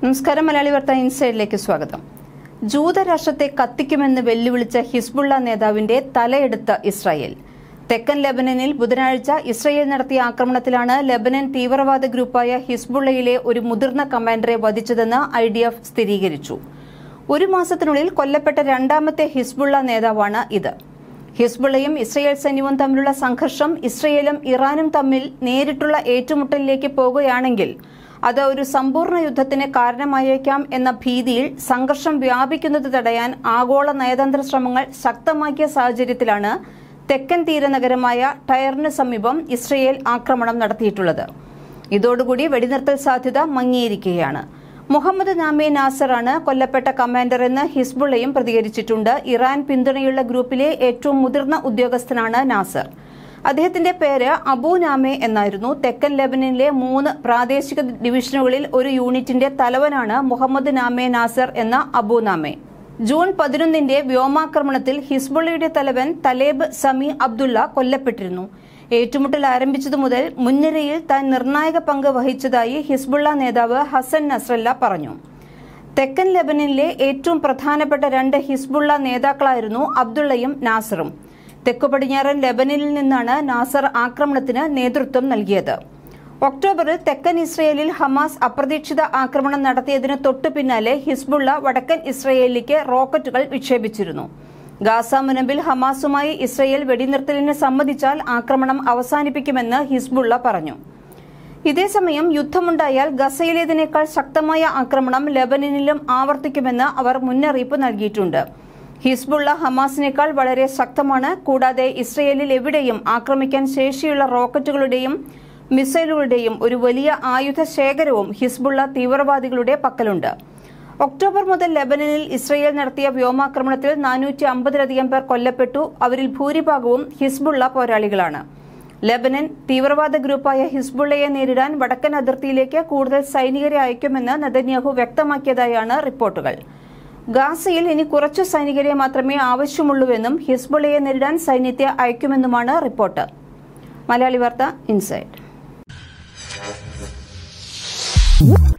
നമസ്കാരം. മലയാളി വാർത്ത ഇൻസൈഡിലേക്ക് സ്വാഗതം. ജൂതരാഷ്ട്രത്തെ കത്തിക്കുമെന്ന് വെല്ലുവിളിച്ച ഹിസ്ബുള്ള നേതാവിന്റെ തലയെടുത്ത ഇസ്രായേൽ. തെക്കൻ ലെബനനിൽ ബുധനാഴ്ച ഇസ്രായേൽ നടത്തിയ ആക്രമണത്തിലാണ് ലെബനൻ തീവ്രവാദ ഗ്രൂപ്പായ ഹിസ്ബുള്ളയിലെ ഒരു മുതിർന്ന കമാൻഡറെ വധിച്ചതെന്ന് IDF സ്ഥിരീകരിച്ചു. ഒരു മാസത്തിനുള്ളിൽ കൊല്ലപ്പെട്ട രണ്ടാമത്തെ ഹിസ്ബുള്ള നേതാവാണ് ഇത്. ഹിസ്ബുള്ളയും ഇസ്രായേൽ സൈന്യവും തമ്മിലുള്ള സംഘർഷം ഇസ്രായേലും ഇറാനും തമ്മിൽ നേരിട്ടുള്ള ഏറ്റുമുട്ടലിലേക്ക് പോകുകയാണെങ്കിൽ അത് ഒരു സമ്പൂർണ്ണ യുദ്ധത്തിന് കാരണമായേക്കാം എന്ന ഭീതിയിൽ സംഘർഷം വ്യാപിക്കുന്നത് തടയാൻ ആഗോള നയതന്ത്ര ശ്രമങ്ങൾ ശക്തമാക്കിയ സാഹചര്യത്തിലാണ് തെക്കൻ തീരനഗരമായ ടയറിന് സമീപം ഇസ്രായേൽ ആക്രമണം നടത്തിയിട്ടുള്ളത്. ഇതോടുകൂടി വെടിനിർത്തൽ സാധ്യത മങ്ങിയിരിക്കുകയാണ്. മുഹമ്മദ് നാമെ നാസറാണ് കൊല്ലപ്പെട്ട കമാൻഡർ എന്ന് ഹിസ്ബുള്ളയും പ്രതികരിച്ചിട്ടുണ്ട്. ഇറാൻ പിന്തുണയുള്ള ഗ്രൂപ്പിലെ ഏറ്റവും മുതിർന്ന ഉദ്യോഗസ്ഥനാണ് നാസർ. അദ്ദേഹത്തിന്റെ പേര് അബു നാമെ എന്നായിരുന്നു. തെക്കൻ ലെബനനിലെ 3 പ്രാദേശിക ഡിവിഷനുകളിൽ ഒരു യൂണിറ്റിന്റെ തലവനാണ് മുഹമ്മദ് നാമെ നാസർ എന്ന അബു നാമെ. ജൂൺ 11 വ്യോമാക്രമണത്തിൽ ഹിസ്ബുള്ളയുടെ തലവൻ തലേബ് സമി അബ്ദുള്ള കൊല്ലപ്പെട്ടിരുന്നു. ഏറ്റുമുട്ടൽ ആരംഭിച്ചതു മുതൽ മുൻനിരയിൽ താൻ നിർണായക പങ്ക് വഹിച്ചതായി ഹിസ്ബുള്ള നേതാവ് ഹസൻ നസ്രല്ല പറഞ്ഞു. തെക്കൻ ലെബനനിലെ ഏറ്റവും പ്രധാനപ്പെട്ട 2 ഹിസ്ബുള്ള നേതാക്കളായിരുന്നു അബ്ദുള്ളയും നാസറും. തെക്കുപടിഞ്ഞാറൻ ലെബനനിൽ നിന്നാണ് നാസർ ആക്രമണത്തിന് നേതൃത്വം നൽകിയത്. ഒക്ടോബറിൽ തെക്കൻ ഇസ്രയേലിൽ ഹമാസ് അപ്രതീക്ഷിത ആക്രമണം നടത്തിയതിനു തൊട്ടു പിന്നാലെ ഹിസ്ബുള്ള വടക്കൻ ഇസ്രയേലിലേക്ക് റോക്കറ്റുകൾ വിക്ഷേപിച്ചിരുന്നു. ഗാസ മുനമ്പിൽ ഹമാസുമായി ഇസ്രയേൽ വെടിനിർത്തലിന് സമ്മതിച്ചാൽ ആക്രമണം അവസാനിപ്പിക്കുമെന്ന് ഹിസ്ബുള്ള പറഞ്ഞു. ഇതേസമയം യുദ്ധമുണ്ടായാൽ ഗസയിലേതിനേക്കാൾ ശക്തമായ ആക്രമണം ലെബനനിലും ആവർത്തിക്കുമെന്ന് അവർ മുന്നറിയിപ്പ് നൽകിയിട്ടുണ്ട്. ഹിസ്ബുള്ള ഹമാസിനേക്കാൾ വളരെ ശക്തമാണ്. കൂടാതെ ഇസ്രയേലിൽ എവിടെയും ആക്രമിക്കാൻ ശേഷിയുള്ള റോക്കറ്റുകളുടെയും മിസൈലുകളുടെയും ഒരു വലിയ ആയുധ ശേഖരവും ഹിസ്ബുള്ള തീവ്രവാദികളുടെ പക്കലുണ്ട്. ഒക്ടോബർ മുതൽ ലെബനനിൽ ഇസ്രയേൽ നടത്തിയ വ്യോമാക്രമണത്തിൽ 450-ലധികം പേർ കൊല്ലപ്പെട്ടു. അവരിൽ ഭൂരിഭാഗവും ഹിസ്ബുള്ള പോരാളികളാണ്. ലെബനൻ തീവ്രവാദ ഗ്രൂപ്പായ ഹിസ്ബുള്ളയെ നേരിടാൻ വടക്കൻ അതിർത്തിയിലേക്ക് കൂടുതൽ സൈനികരെ അയക്കുമെന്ന് നെതന്യാഹു വ്യക്തമാക്കിയതായാണ് റിപ്പോർട്ടുകൾ. ഗാസയിൽ ഇനി കുറച്ചു സൈനികരെ മാത്രമേ ആവശ്യമുള്ളൂവെന്നും ഹിസ്ബുള്ളയെ നേരിടാൻ സൈന്യത്തെ അയക്കുമെന്നുമാണ് റിപ്പോർട്ട്. മലയാളി വാർത്ത ഇൻസൈഡ്.